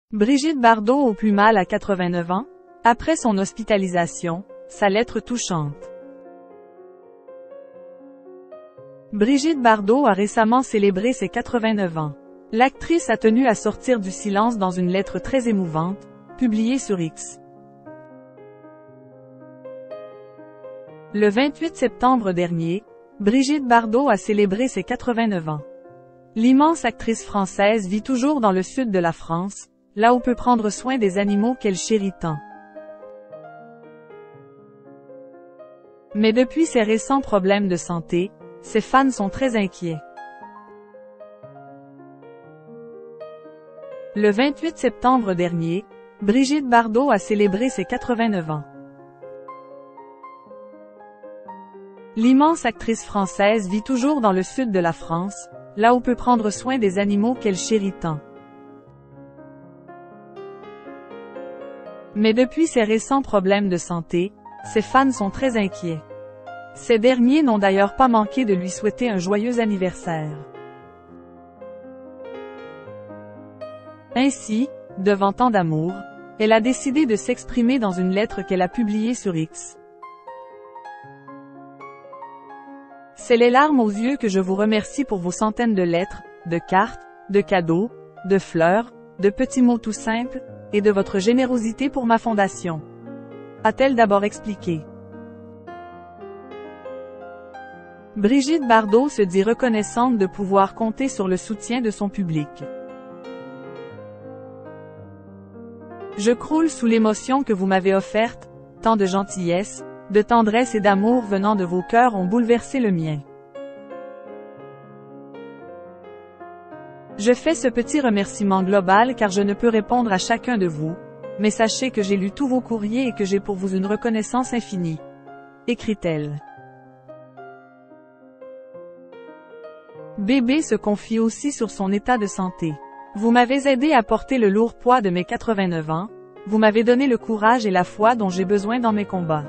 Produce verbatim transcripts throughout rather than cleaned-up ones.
Brigitte Bardot au plus mal à quatre-vingt-neuf ans, après son hospitalisation, sa lettre touchante. Brigitte Bardot a récemment célébré ses quatre-vingt-neuf ans. L'actrice a tenu à sortir du silence dans une lettre très émouvante, publiée sur X. Le vingt-huit septembre dernier, Brigitte Bardot a célébré ses quatre-vingt-neuf ans. L'immense actrice française vit toujours dans le sud de la France, là où peut prendre soin des animaux qu'elle chérit tant. Mais depuis ses récents problèmes de santé, ses fans sont très inquiets. Le vingt-huit septembre dernier, Brigitte Bardot a célébré ses quatre-vingt-neuf ans. L'immense actrice française vit toujours dans le sud de la France, là où peut prendre soin des animaux qu'elle chérit tant. Mais depuis ses récents problèmes de santé, ses fans sont très inquiets. Ces derniers n'ont d'ailleurs pas manqué de lui souhaiter un joyeux anniversaire. Ainsi, devant tant d'amour, elle a décidé de s'exprimer dans une lettre qu'elle a publiée sur X. C'est les larmes aux yeux que je vous remercie pour vos centaines de lettres, de cartes, de cadeaux, de fleurs, de petits mots tout simples, et de votre générosité pour ma fondation. A-t-elle d'abord expliqué. Brigitte Bardot se dit reconnaissante de pouvoir compter sur le soutien de son public. Je croule sous l'émotion que vous m'avez offerte, tant de gentillesse, de tendresse et d'amour venant de vos cœurs ont bouleversé le mien. Je fais ce petit remerciement global car je ne peux répondre à chacun de vous, mais sachez que j'ai lu tous vos courriers et que j'ai pour vous une reconnaissance infinie. Écrit-elle. Bébé se confie aussi sur son état de santé. Vous m'avez aidé à porter le lourd poids de mes quatre-vingt-neuf ans, vous m'avez donné le courage et la foi dont j'ai besoin dans mes combats.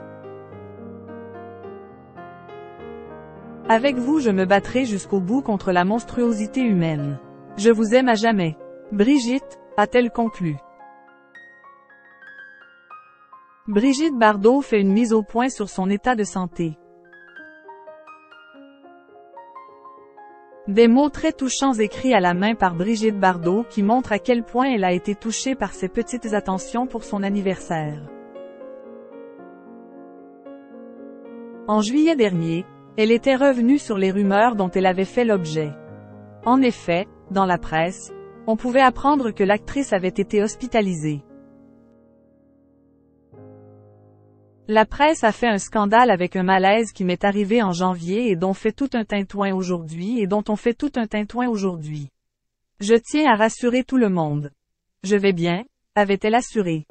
Avec vous je me battrai jusqu'au bout contre la monstruosité humaine. Je vous aime à jamais. Brigitte, a-t-elle conclu. Brigitte Bardot fait une mise au point sur son état de santé. Des mots très touchants écrits à la main par Brigitte Bardot qui montrent à quel point elle a été touchée par ces petites attentions pour son anniversaire. En juillet dernier, elle était revenue sur les rumeurs dont elle avait fait l'objet. En effet, dans la presse, on pouvait apprendre que l'actrice avait été hospitalisée. La presse a fait un scandale avec un malaise qui m'est arrivé en janvier et dont fait tout un tintouin aujourd'hui et dont on fait tout un tintouin aujourd'hui. Je tiens à rassurer tout le monde. Je vais bien, avait-elle assuré.